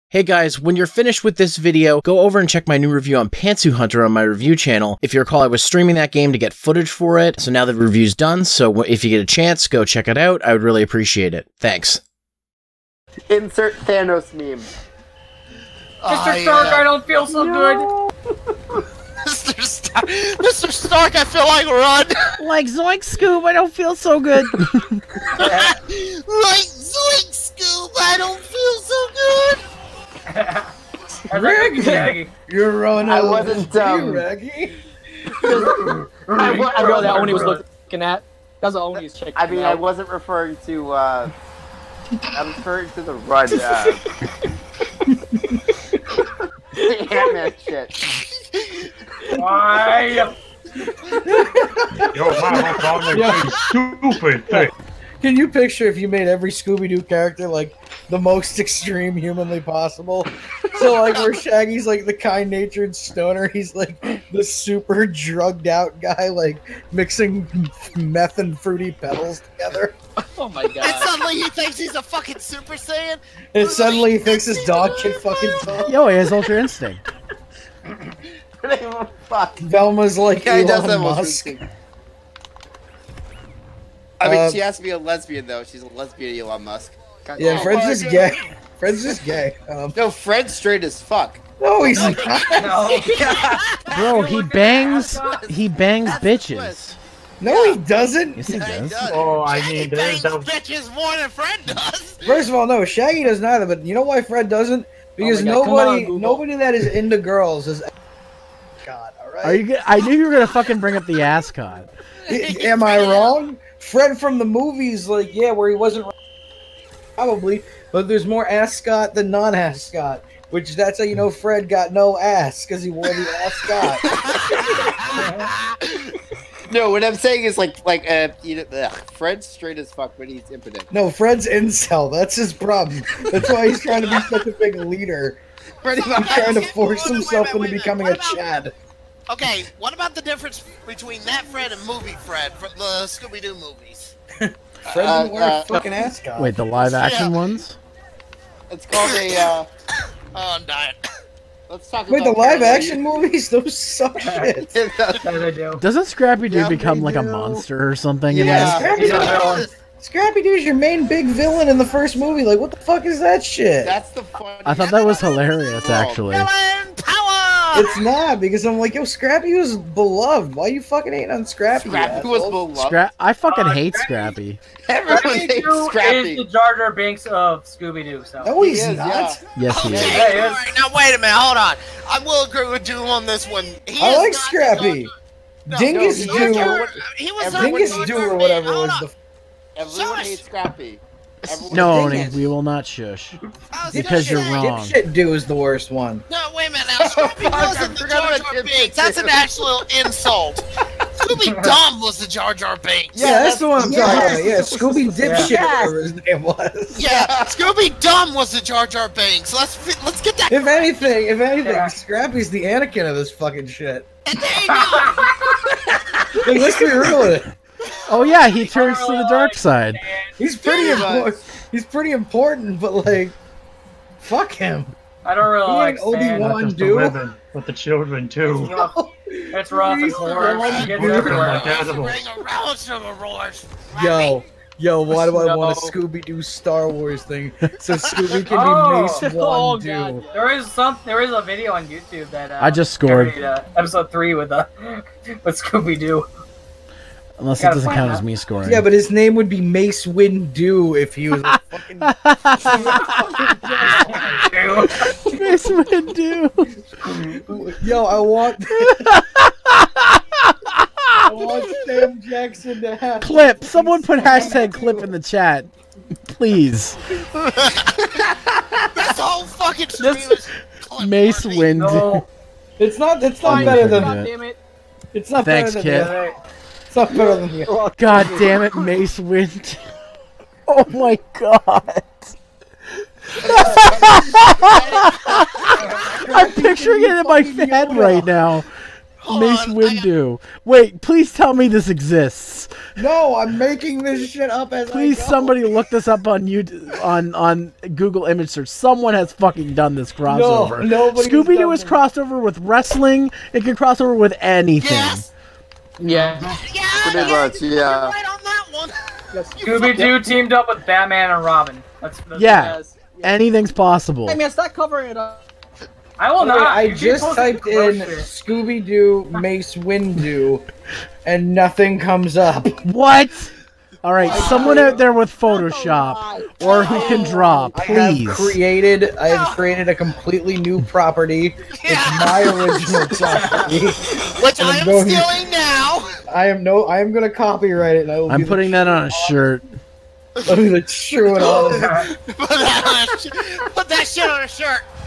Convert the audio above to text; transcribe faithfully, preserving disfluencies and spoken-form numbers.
Hey guys, when you're finished with this video, go over and check my new review on Pantsu Hunter on my review channel. If you recall, I was streaming that game to get footage for it, so now the review's done, so if you get a chance, go check it out. I would really appreciate it. Thanks. Insert Thanos meme. Mister Oh, Stark, yeah. I don't feel so No. good. Mister Stark, Mister Stark, I feel like run. Like Zoink Scoob, I don't feel so good. Like Zoink Scoob, I don't feel so good. I like Shaggy. You're running. I wasn't, um, Raggy. I, wa- I know that Oni was looking at. That's what Oni was checking I mean, I out. wasn't referring to, uh... I'm referring to the run, uh... the Ant-Man shit. Why? Yo, man, what's wrong with Yeah. you stupid thing? Can you picture if you made every Scooby-Doo character like the most extreme humanly possible? So like where Shaggy's like the kind-natured stoner, he's like the super drugged-out guy, like mixing meth and fruity petals together. Oh my And god. suddenly he thinks he's a fucking Super Saiyan. And suddenly he thinks his dog can fucking talk. Yo, he has Ultra Instinct. Fuck. Velma's like Yeah, he does Elon have most Musk. instinct. I mean, Uh, she has to be a lesbian, though. She's a lesbian, Elon Musk. God Yeah, damn. Fred's just gay. Fred's just gay. Um, No, Fred's straight as fuck. no, he's not. No. Bro, he bangs, he bangs That's the bitches. twist. No, he doesn't. Yes, he Yeah, he does. does. Oh, I He mean, bangs there's that. bitches more than Fred does. First of all, no, Shaggy doesn't either. But you know why Fred doesn't? Because Oh my God, come nobody, on, Google. nobody that is into girls is. God, all right. Are you? Go- I knew you were gonna fucking bring up the ascot. I- Am I wrong? Fred from the movies, like, yeah, where he wasn't probably, but there's more ascot than non-ascot, which that's how you know Fred got no ass because he wore the ascot. No, what I'm saying is like, like, uh, you know, ugh, Fred's straight as fuck, but he's impotent. No, Fred's incel. That's his problem. That's why he's trying to be such a big leader. Pretty He's much. trying to Wait, force wait, himself wait, into wait, becoming what a about- Chad. Okay, what about the difference between that Fred and movie Fred from the Scooby-Doo movies? Fred Uh, didn't wear uh, a fucking ascot. Wait, the live action Yeah. ones? It's called a, uh, Oh, I'm dying. let's talk Wait, about the live parallel action movies? Those suck shit. uni- Yeah, they do. Doesn't Scrappy Doo Yeah, become they like a do. monster or something? in Yeah. this? Scrappy Yeah. Scrappy Doo's your main big villain in the first movie. Like, what the fuck is that shit? That's the fun. I thought that was hilarious, actually. Villain power! It's not, because I'm like, yo, Scrappy was beloved. Why you fucking hating on Scrappy? Scrappy you was asshole? beloved. Scra- I fucking Uh, hate Scrappy- Scrappy. Everyone hates Scooby-Doo is Scrappy. the Jar Jar Binks of Scooby-Doo, so. No, he's He is, not. yeah. Yes, he Okay, is. Yeah, he is. alright, now wait a minute, hold on. I will agree with you on this one. He I is like not Scrappy. the No, Dingus no, Doo. he is. Jar- He was not Dingus the Doo Jar or Jar whatever Binks. Hold was on. the. Everyone Shush. hates Scrappy. Everyone No, hates Oni, Dingus. we will not shush. I was Because gonna you're say- wrong. Dipshit Doo is the worst one. No, wait a minute now. Scrappy Fuck, I wasn't the forgot Jar about Jar Dipshit Binks. That's an Doo. actual insult. Scooby Dumb was the Jar Jar Binks. Yeah, that's the one I'm talking Yes. about. Yeah, Scooby Dipshit, Yes. whatever his name was. Yeah, Scooby Dumb was the Jar Jar Binks. Let's fi- let's get that. If anything, if anything, Yeah. Scrappy's the Anakin of this fucking shit. And there you go. Like, let's be real with it. Oh yeah, he turns to the dark side. He's pretty Yeah. important. He's pretty important, but like, fuck him. I don't really He like ain't Obi-Wan. Stan. Not just the do? women, but the children too. It's rough. It's rough and He's horrid. the one It gets dude. everywhere. Like animals. Bring a relish to the roars. Yo, yo, why do I No. want a Scooby Doo Star Wars thing so Scooby can Oh, be Mace oh Windu? god! There is some. There is a video on YouTube that uh, I just scored. carried, uh, episode three with uh, with Scooby Doo. Unless it Gotta doesn't find count that. as me scoring. Yeah, but his name would be Mace Windu if he was a fucking. Mace Windu. Yo, I want. I want Sam Jackson to have. Clip. Someone put hashtag clip in the chat. Please. This whole fucking stream is Mace Windu. No, It's not. It's not I'm better gonna than. god damn it! It's not Thanks, better kid. than. The, it's not better than the. God damn it, Mace Windu. Oh my god. I'm picturing it in my head right now. Hold Mace on, I got- Windu. Wait, please tell me this exists. No, I'm making this shit up as Please, I go. somebody look this up on YouTube, on on Google image search. Someone has fucking done this crossover. nobody's Scooby Doo done is this. crossed over with wrestling. It can cross over with anything. Yes. Yeah. Yeah. Pretty yeah, much, You're yeah. right on that one. Scooby Doo teamed up with Batman and Robin. That's, that's Yeah. Yes. Anything's possible. Hey man, stop covering it up. I will Wait, not. I You keep just posting typed in groceries. Scooby Doo Mace Windu, and nothing comes up. What? All right, someone out there with Photoshop or who can draw, I have please. created. I have created a completely new property. It's my original property. Which And I I'm am going- stealing now. I am no. I am gonna copyright it. And I will I'm be putting that on a shirt. The, I'll be the true and all. Put that, on a sh- put that shit on a shirt.